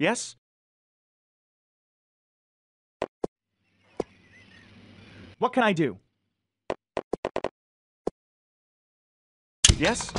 Yes? What can I do? Yes?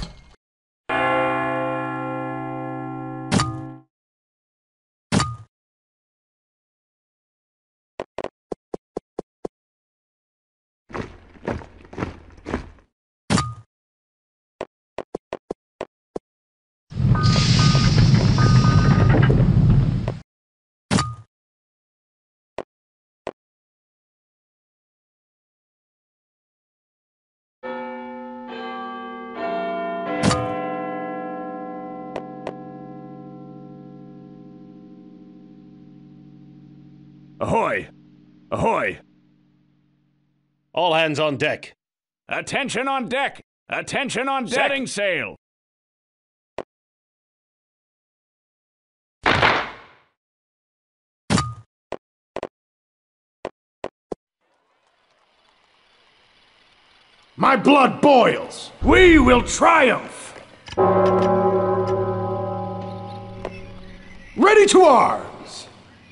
Ahoy! Ahoy! All hands on deck. Attention on deck! Attention on deck! Setting sail! My blood boils! We will triumph! Ready to arms!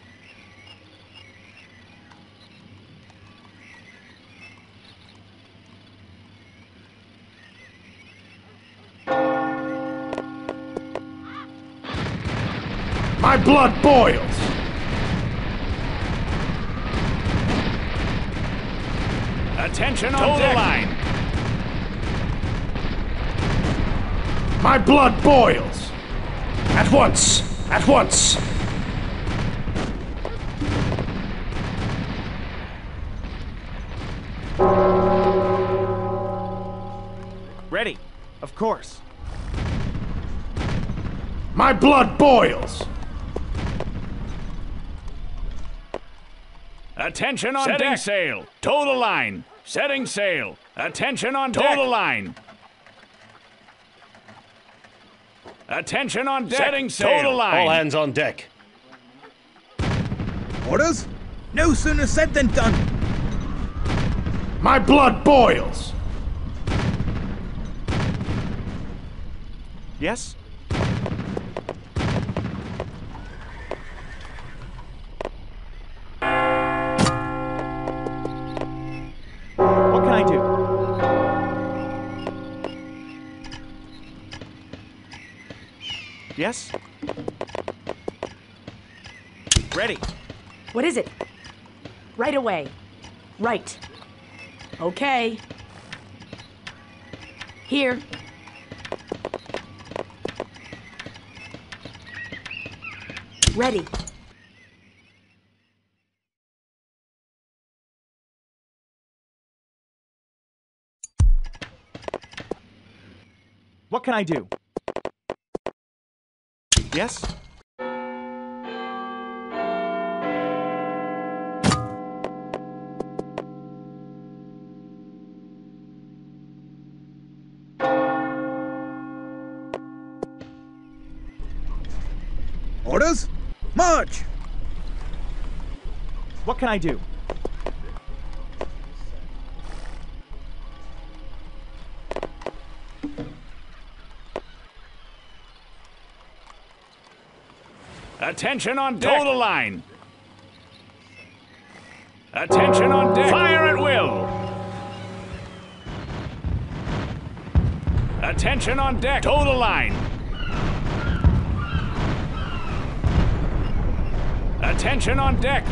My blood boils! Attention on deck! Line! My blood boils! At once! At once! Ready. Of course. My blood boils! Attention on deck! Setting sail! Tow the line! Setting sail! Attention on deck! Tow the line! Attention on deck! Setting sail! Tow the line! All hands on deck. Orders? No sooner said than done. My blood boils! Yes? What can I do? Yes? Ready. What is it? Right away. Right. Okay. Here. Ready. What can I do? Yes? Orders? March! What can I do? Attention on deck! Tow the line! Attention on deck! Fire at will! Attention on deck! Tow the line! Attention on deck!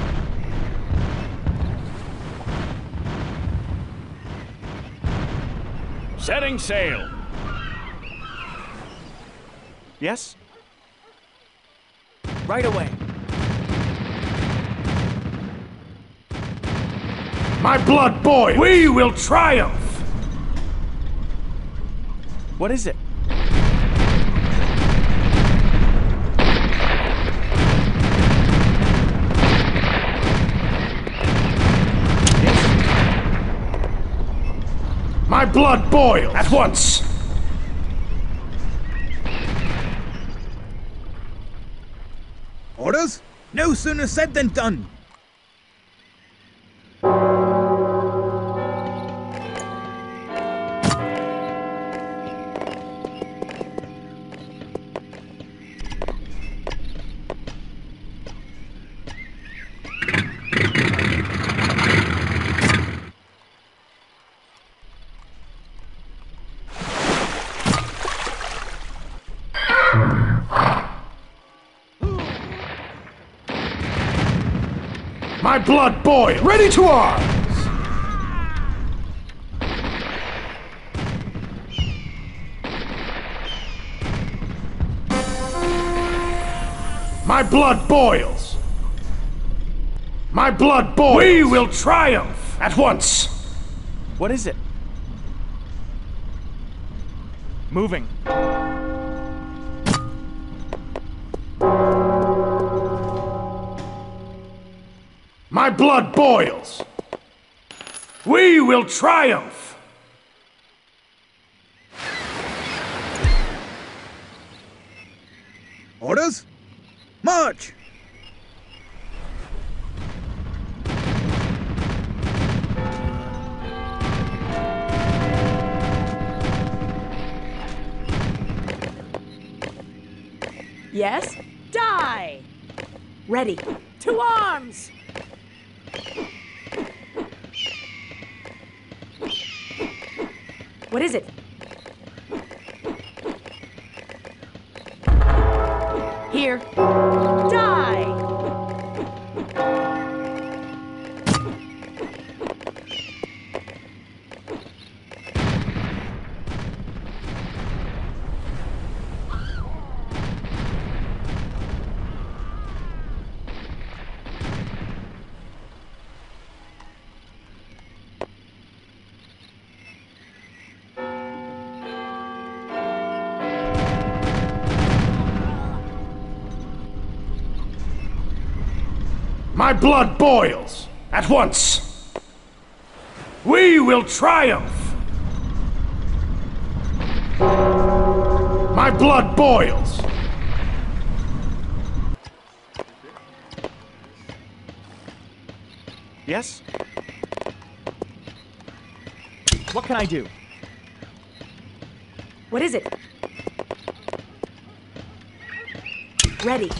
Setting sail! Yes? Right away. My blood boils! We will triumph! What is it? My blood boils! At once! Orders? No sooner said than done. My blood boils. Ready to arms. My blood boils. My blood boils. We will triumph at once. What is it? Moving. My blood boils. We will triumph. Orders? March! Yes? Die! Ready. To arms! What is it? Here. Die! My blood boils. At once. We will triumph. My blood boils. Yes? What can I do? What is it? Ready.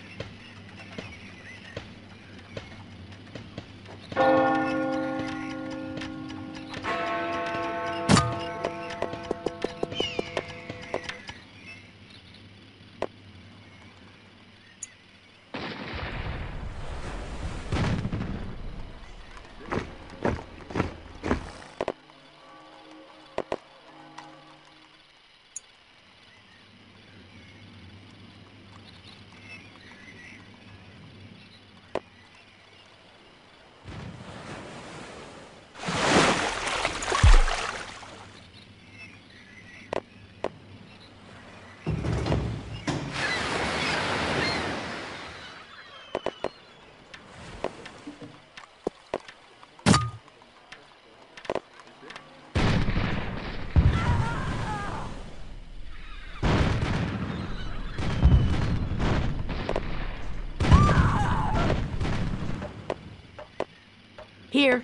Here.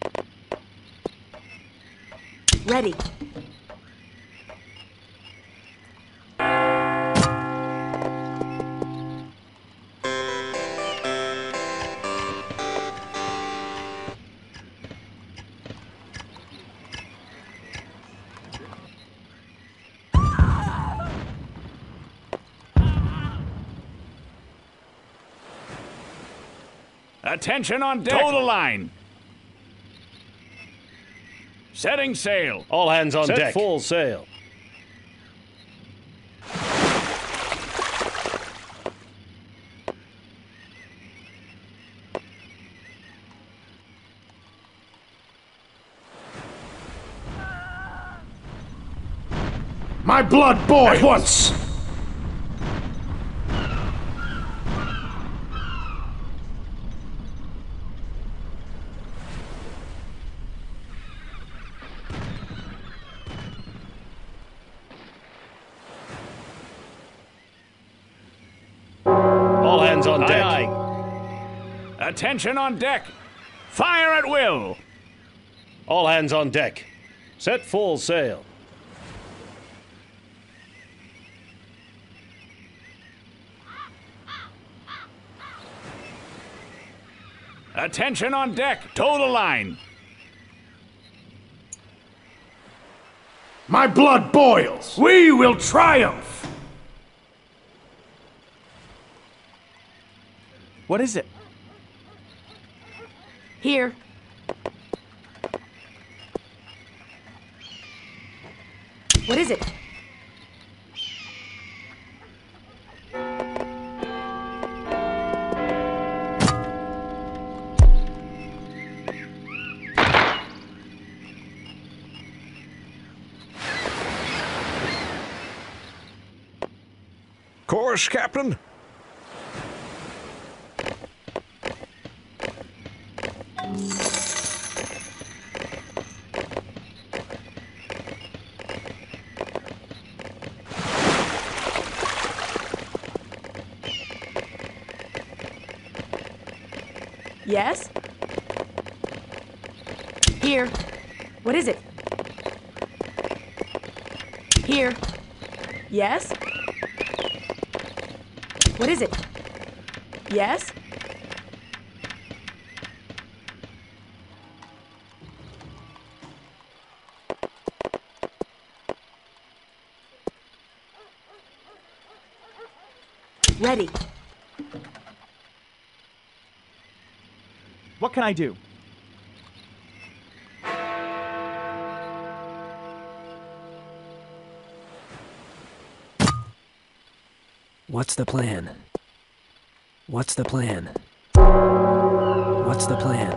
Ready. Attention on deck. Tow the line. Setting sail. All hands on Set deck. Full sail. My blood boils. At once. On deck. Aye, aye. Attention on deck. Fire at will. All hands on deck. Set full sail. Attention on deck. Tow the line. My blood boils. We will triumph. What is it? Here. What is it? Course, Captain? Yes? Here. What is it? Here. Yes? What is it? Yes? Ready. What can I do? What's the plan? What's the plan? What's the plan?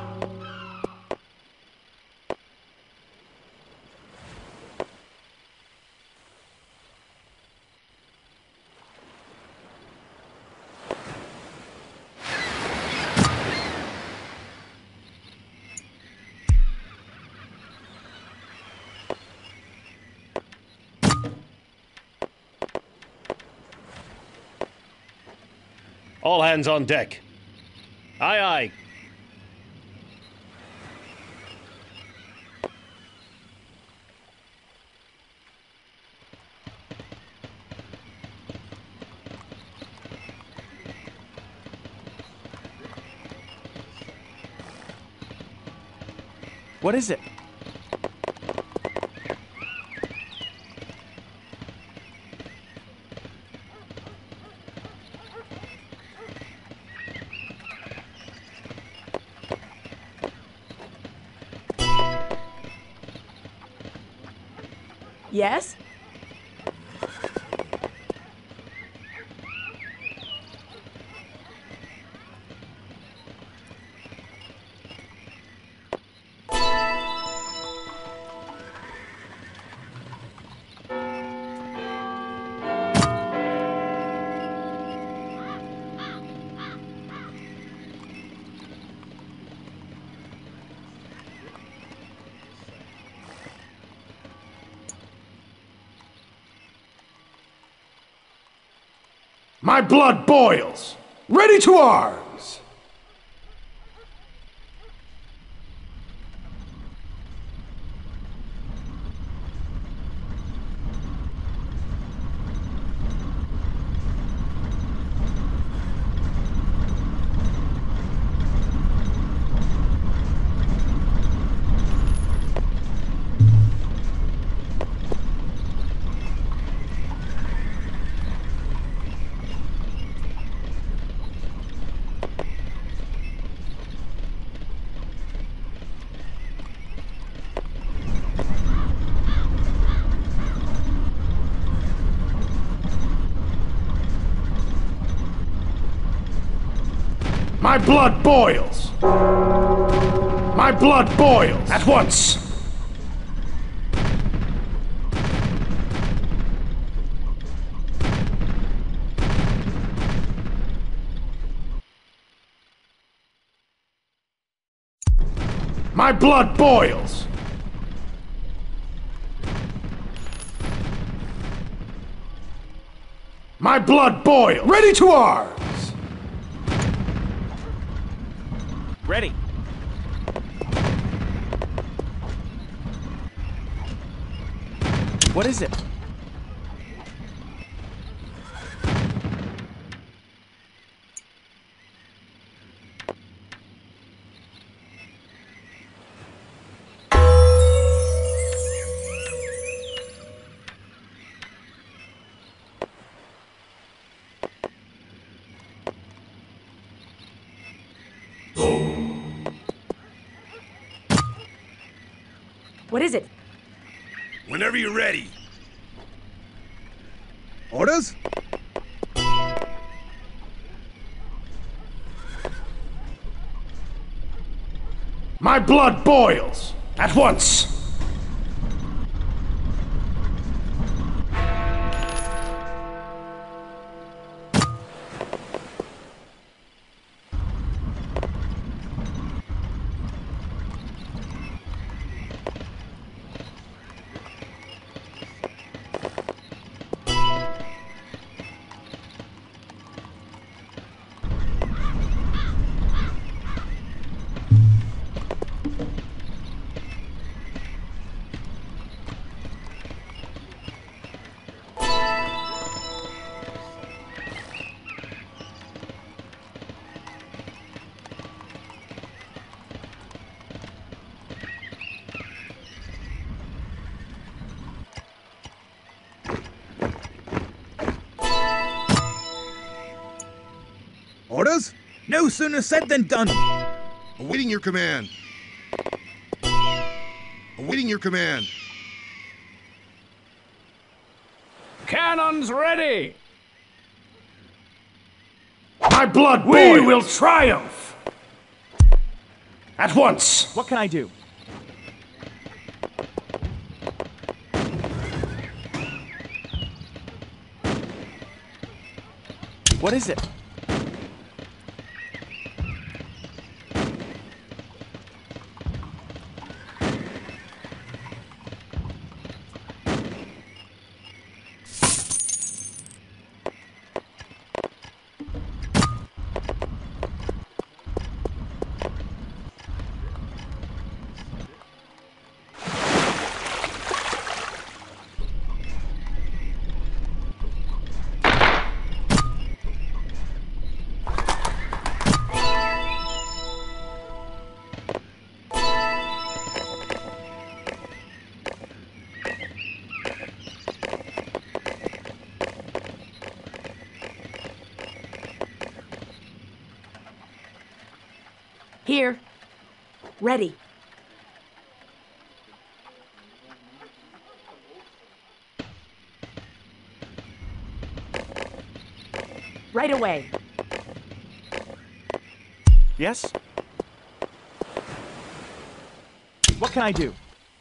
All hands on deck. Aye, aye. What is it? Yes? My blood boils! Ready to arms! My blood boils! My blood boils! At once! My blood boils! My blood boils! Ready to arms! Ready. What is it? What is it? Whenever you're ready. Orders? My blood boils! At once! Orders? No sooner said than done. Awaiting your command. Awaiting your command. Cannons ready! My blood boils! We will triumph! At once! What can I do? What is it? Here. Ready. Right away. Yes? What can I do?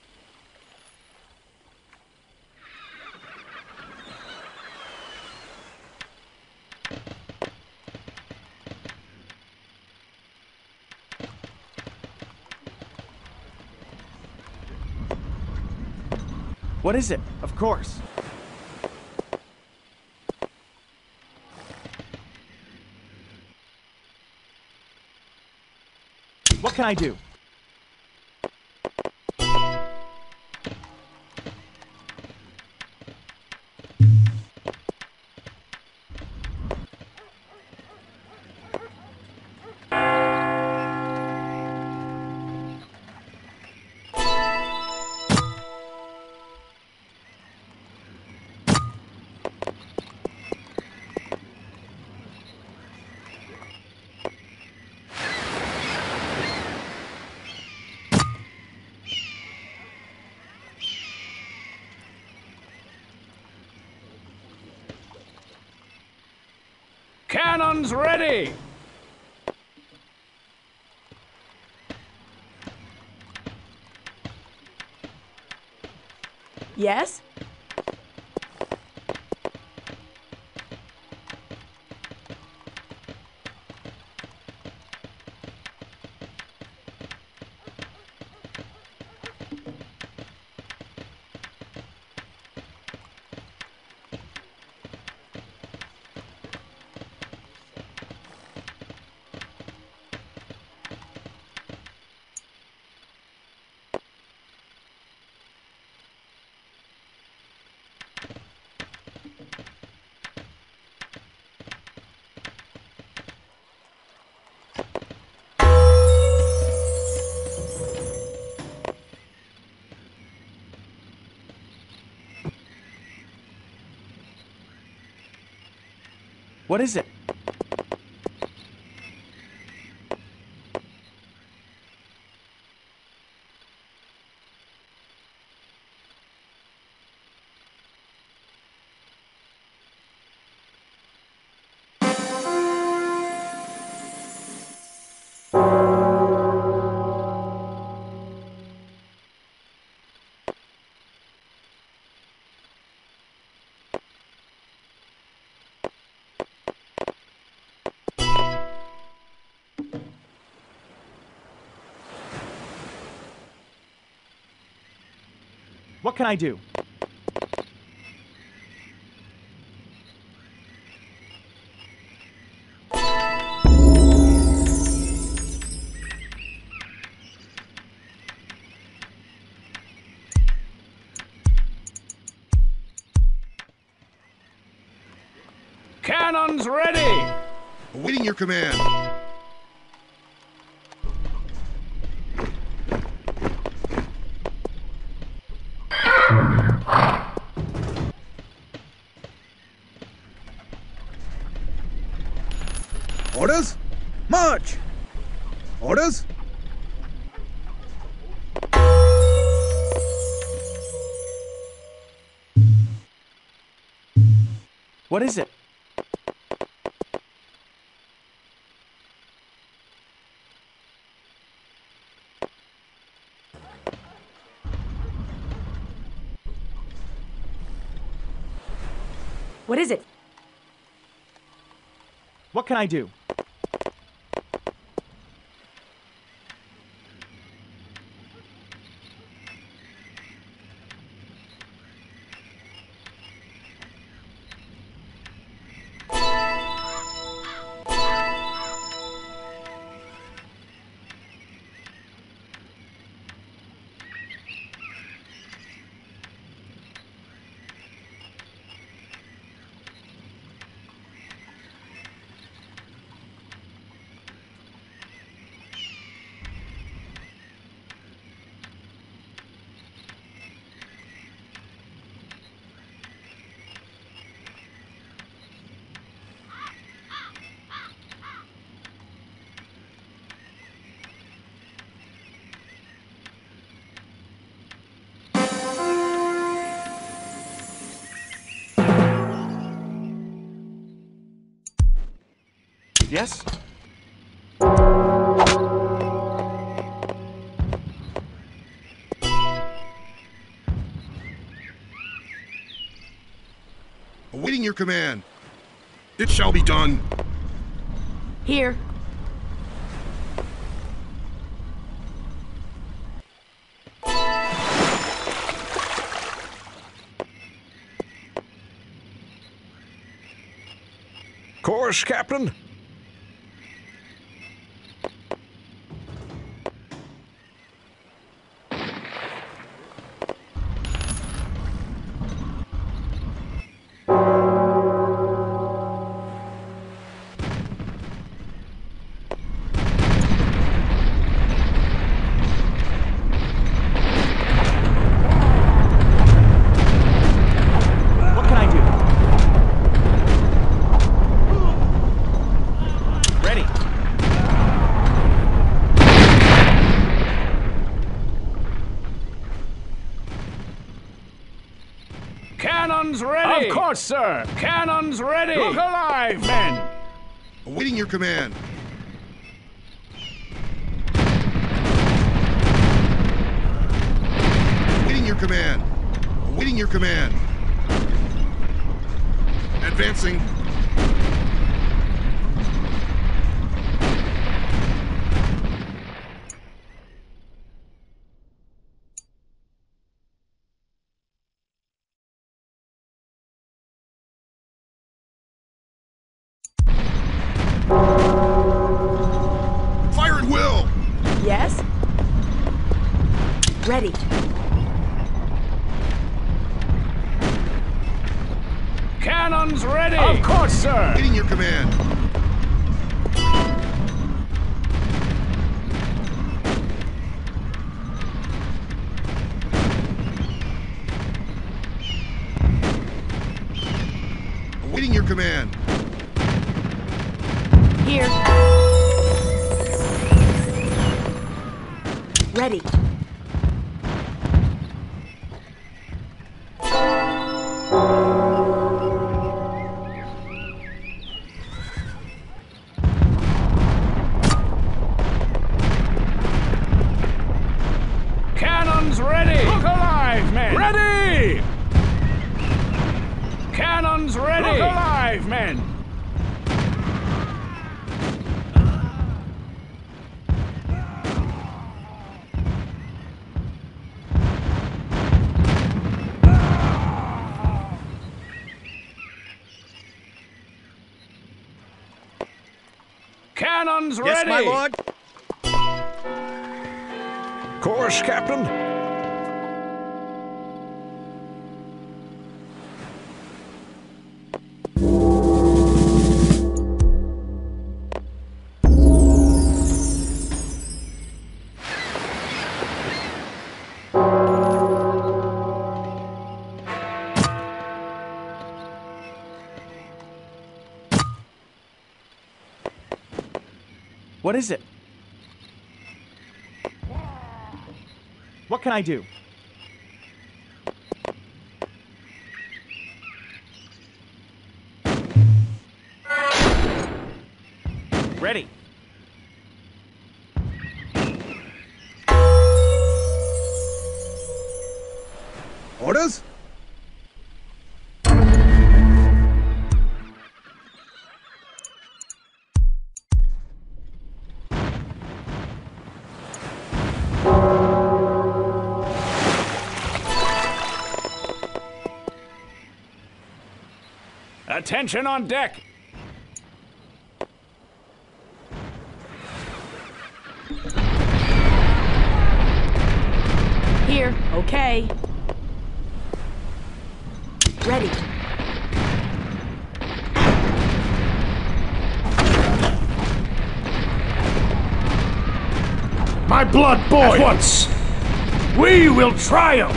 What is it? Of course. What can I do? Cannons ready! Yes? What is it? What can I do? Cannons ready! Awaiting your command. Orders? March! Orders? What is it? What is it? What can I do? Yes? Awaiting your command. It shall be done. Here. Course, Captain. What can I do? Ready. Cannons ready! Of course, sir! Cannons ready! Look alive, men! Awaiting your command. Awaiting your command. Awaiting your command. Advancing. Fire at will! Yes? Ready. Cannons ready! Of course, sir! Awaiting your command. Awaiting your command. Here. Ready. Cannons ready! Look alive, men! Ready! Cannons ready! Look alive, men! Cannons Yes, ready! my lord. Course, Captain. What is it? What can I do? Ready. Orders? Attention on deck! Here. Okay. Ready. My blood boils! At once! We will triumph!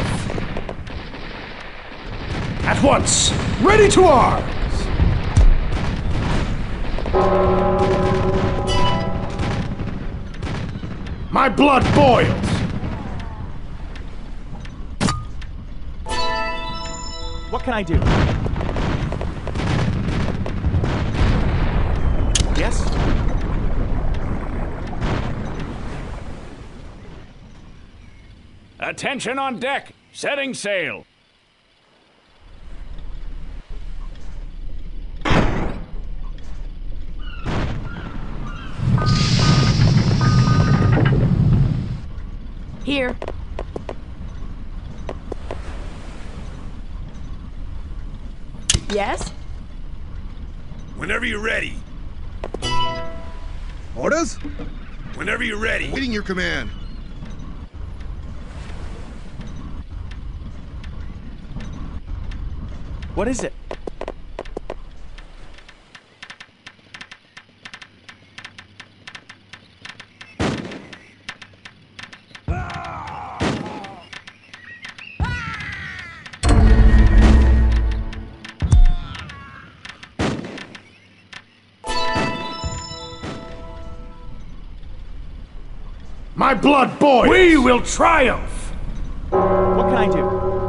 At once! Ready to arms! My blood boils! What can I do? Yes? Attention on deck! Setting sail! Here. Yes? Whenever you're ready. Orders? Whenever you're ready. Waiting your command. What is it? My blood boils! We will triumph! What can I do?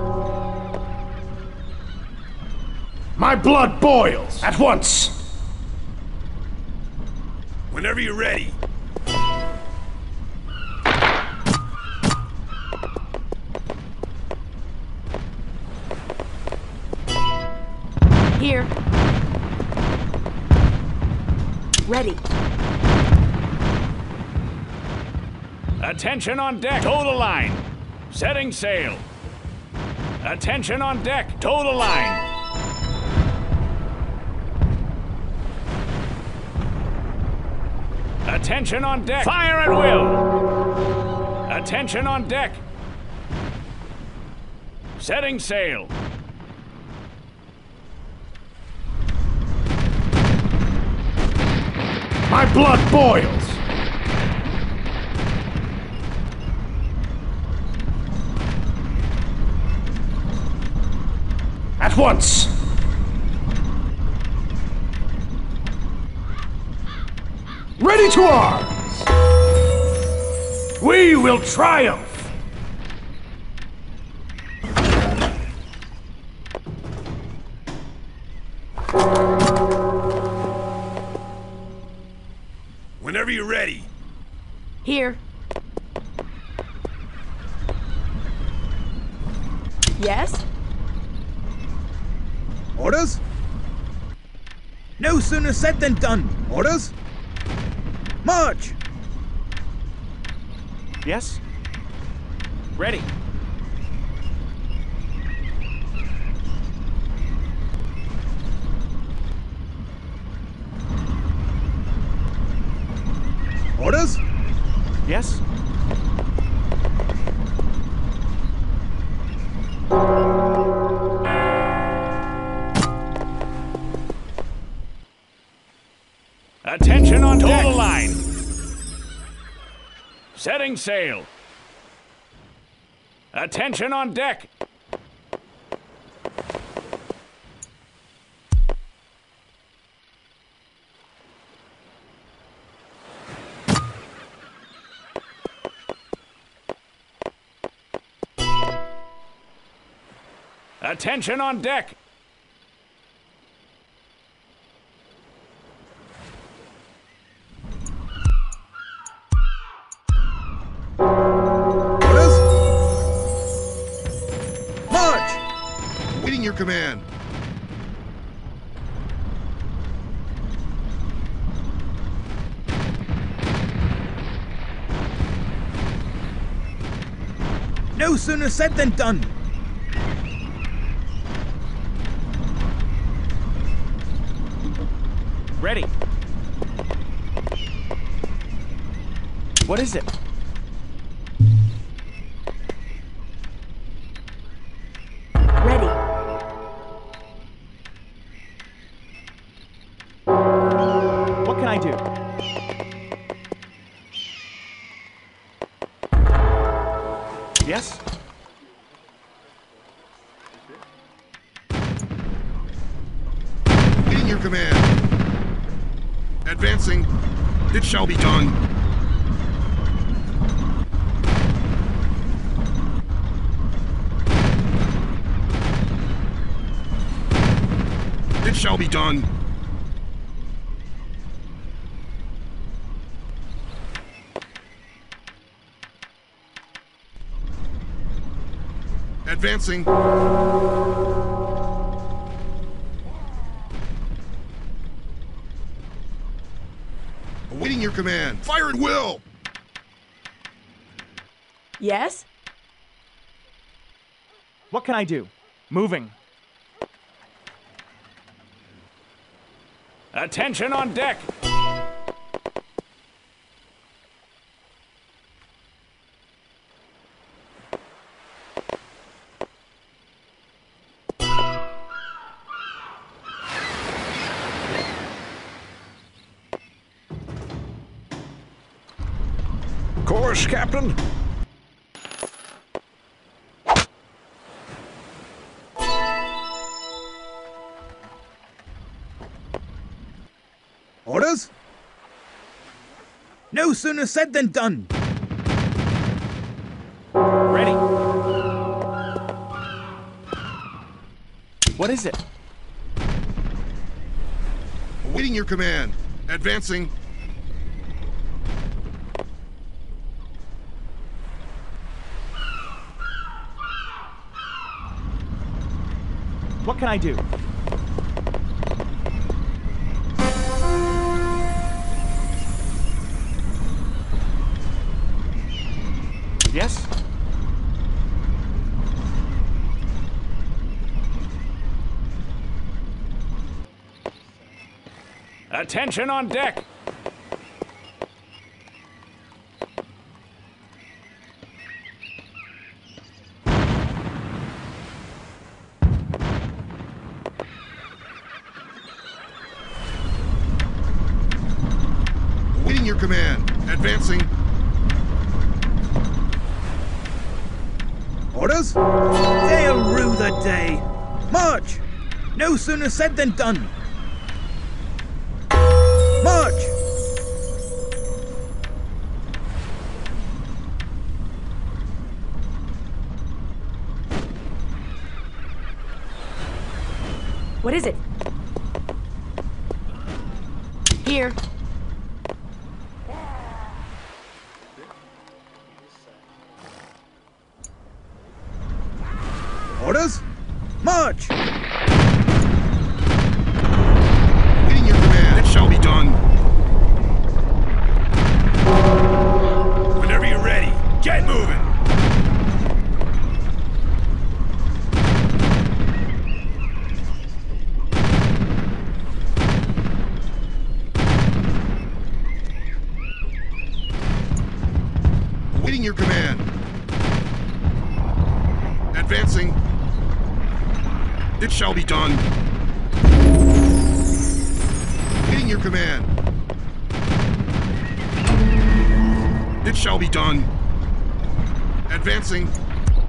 My blood boils! At once! Whenever you're ready. Here. Ready. Attention on deck! Tow the line! Setting sail! Attention on deck! Tow the line! Attention on deck! Fire at will! Attention on deck! Setting sail! My blood boils! At once! Ready to arms! We will triumph! Whenever you're ready. Here. Yes? Orders? No sooner said than done. Orders? March! Yes? Ready. Orders? Yes? Attention on total line. Setting sail. Attention on deck. Attention on deck. Orders? March! Waiting your command. No sooner said than done. Ready. What is it? Ready. What can I do? Yes? Waiting your command. Advancing. It shall be done. It shall be done. Advancing. Awaiting your command. Fire at will. Yes? What can I do? Moving. Attention on deck. Course, Captain. Orders? No sooner said than done. Ready. What is it? Awaiting your command. Advancing. What can I do? Yes? Attention on deck. Awaiting your command. Advancing. Orders? They'll rue the day. March! No sooner said than done. March! What is it? Here. Orders? March! Waiting your command. It shall be done. Whenever you're ready, get moving. Awaiting your command. Advancing. It shall be done. Awaiting your command. It shall be done. Advancing.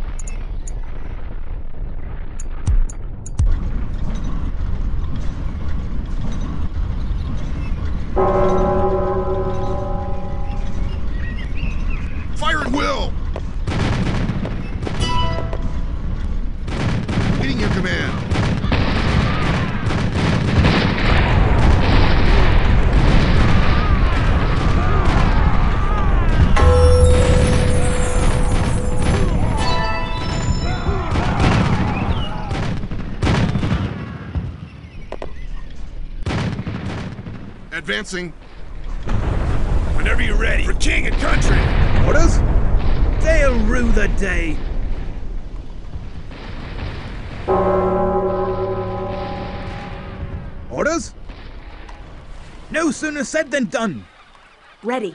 Fire at will! Awaiting your command. Advancing. Whenever you're ready. For king and country. Orders? They'll rue the day. Orders? No sooner said than done. Ready.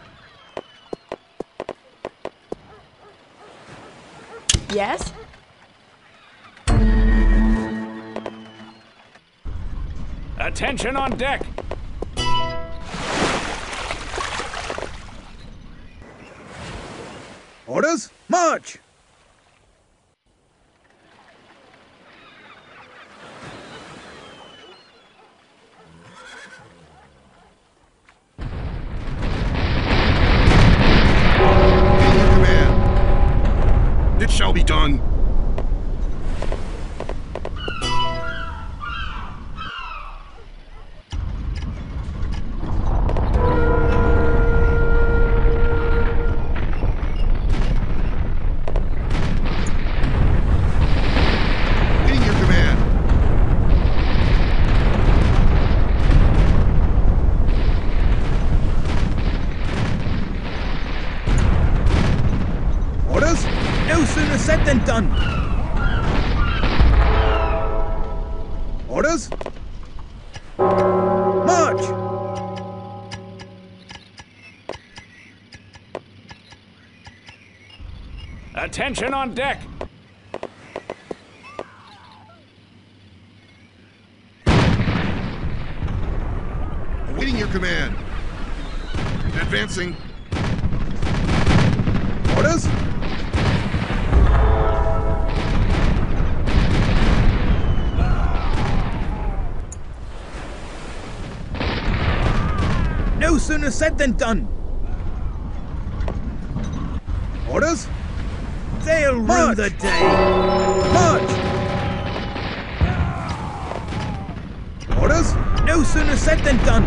Yes? Attention on deck! Orders? March! Awaiting your command. It shall be done. Awaiting your command. Orders? No sooner said than done. Orders? March! Attention on deck! Awaiting your command. Advancing. Orders? No sooner said than done. Orders? They'll rue the day. March! Orders? No sooner said than done.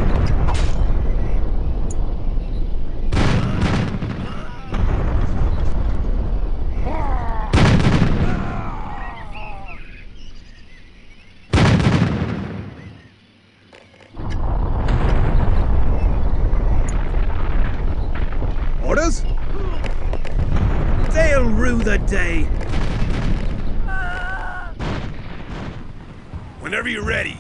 Orders? They'll rue the day. Whenever you're ready.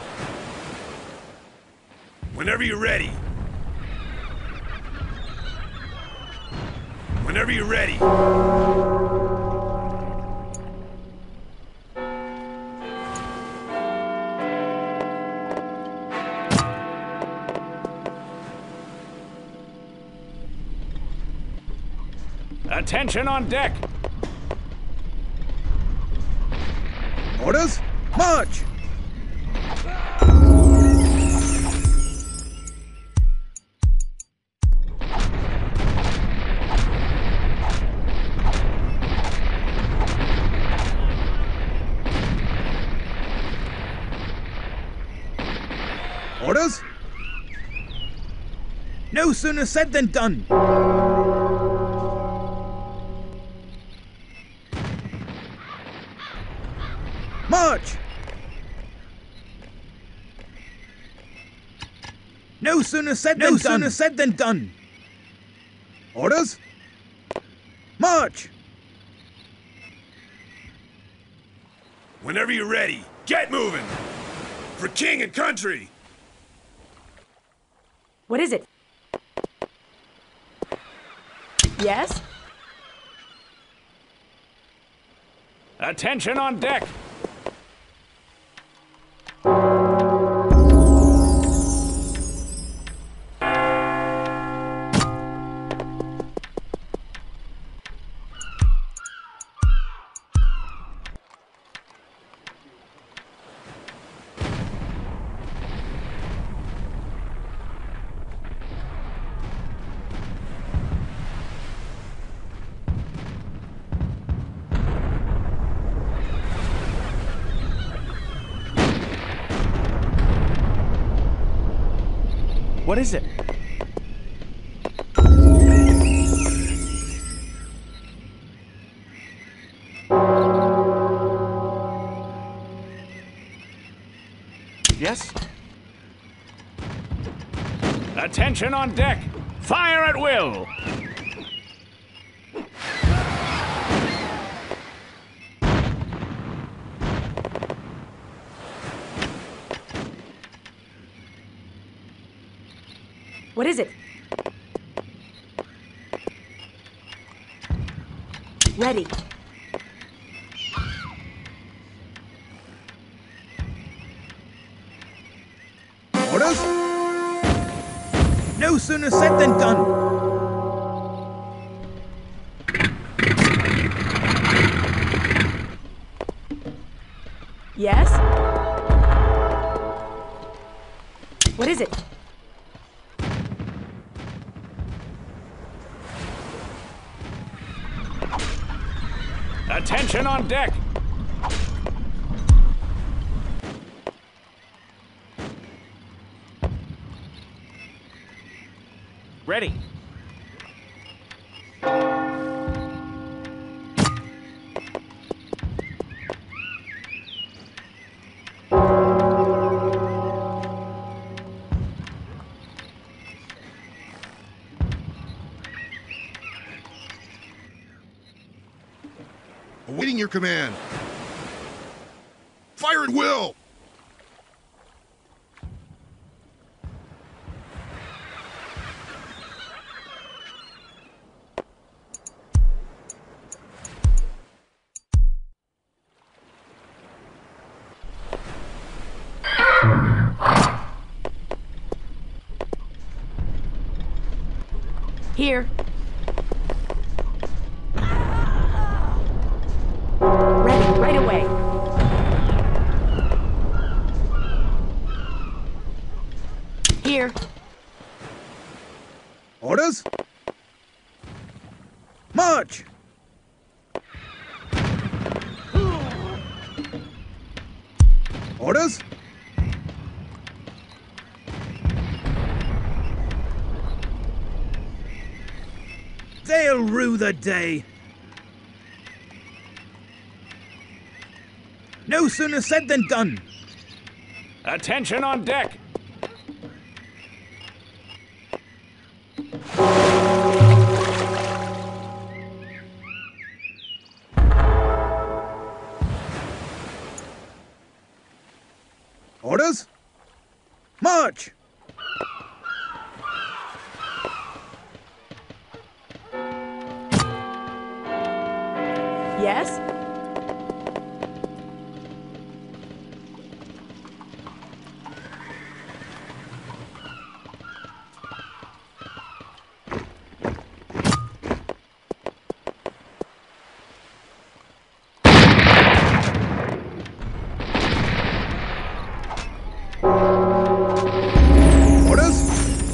Whenever you're ready. Whenever you're ready. Attention on deck! Orders? March! Orders? No sooner said than done. March! No sooner said than done. Orders? March! Whenever you're ready, get moving! For king and country! What is it? Yes? Attention on deck! What is it? Yes? Attention on deck! Fire at will! What is it? Ready. Orders? No sooner said than done. Yes? What is it? Attention on deck! Ready. Awaiting your command. Fire at will! Here. Ready, right away. Here. Orders? March! Orders? They'll rue the day. No sooner said than done. Attention on deck! Orders? March! Yes? Orders?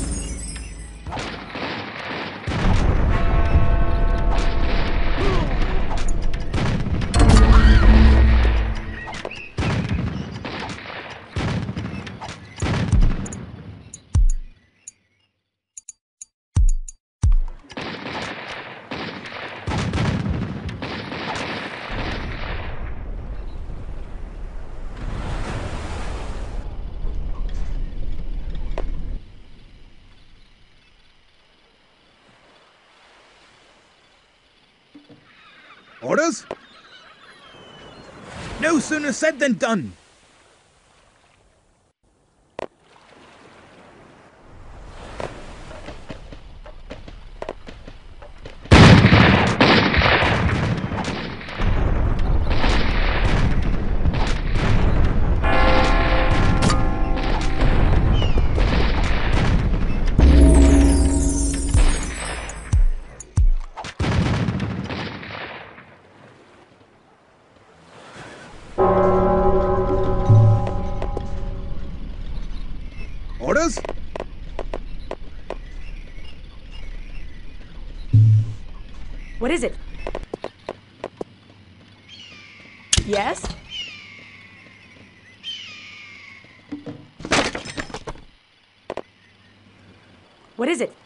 Orders? No sooner said than done. What is it? Yes? What is it?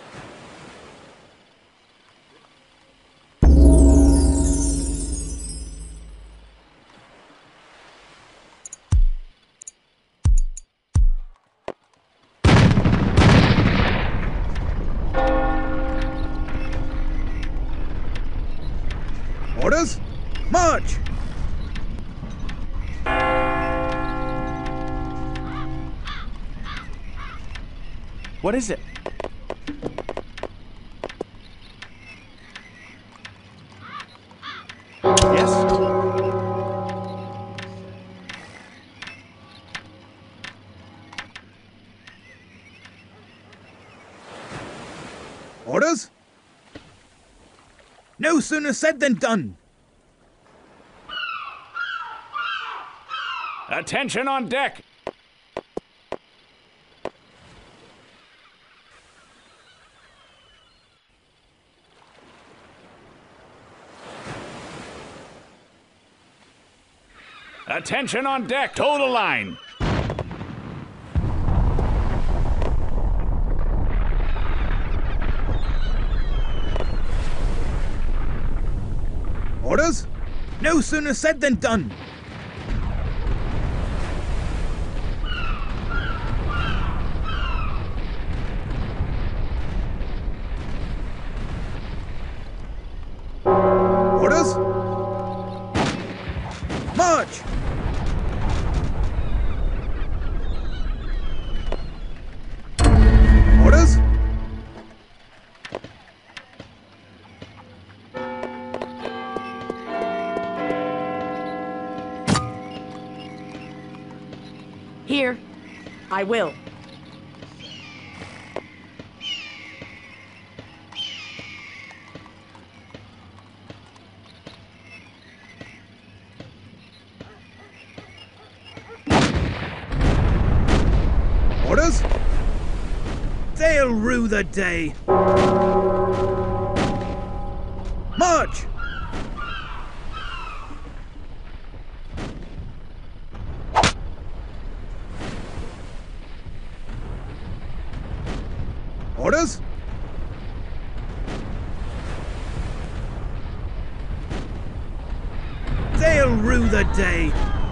Orders? March! What is it? Yes? Orders? No sooner said than done. Attention on deck! Attention on deck! Total line! Orders? No sooner said than done. Orders? March! Orders? Here. I will. Orders? They'll rue the day. March! Orders? They'll rue the day.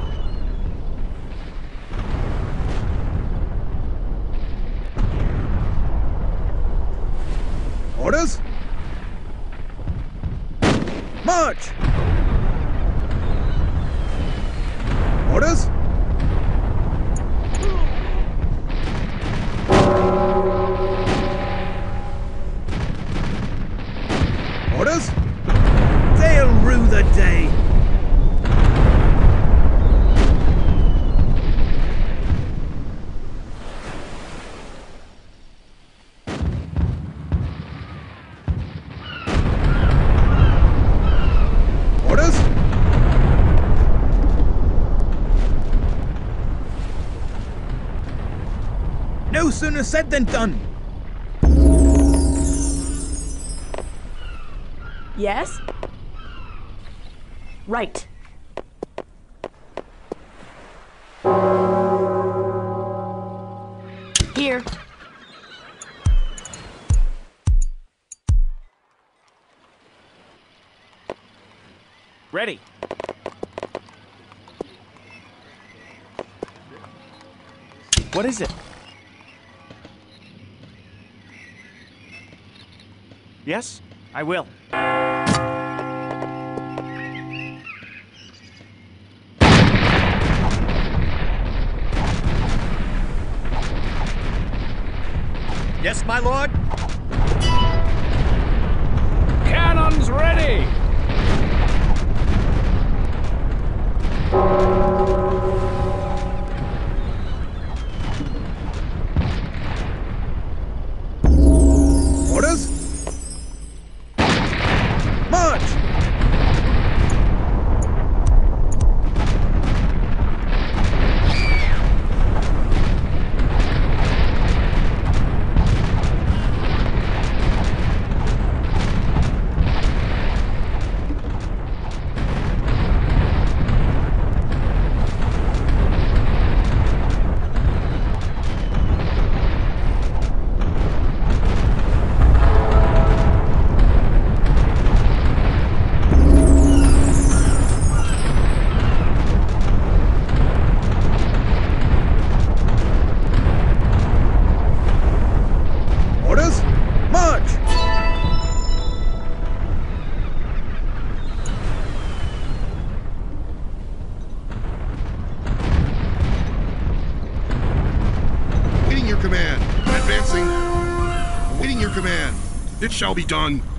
Orders? March! Orders? Orders? They'll rue the day. Orders? No sooner said than done. Yes? Right. Here. Ready. What is it? Yes, I will. Yes, my lord? Cannons ready! Orders? March! shall be done.